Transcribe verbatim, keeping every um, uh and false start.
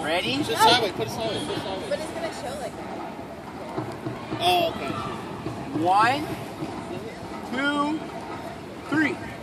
Ready? Put it sideways, put it sideways, put it sideways. But it's gonna show like that. Oh, okay. One, two, three.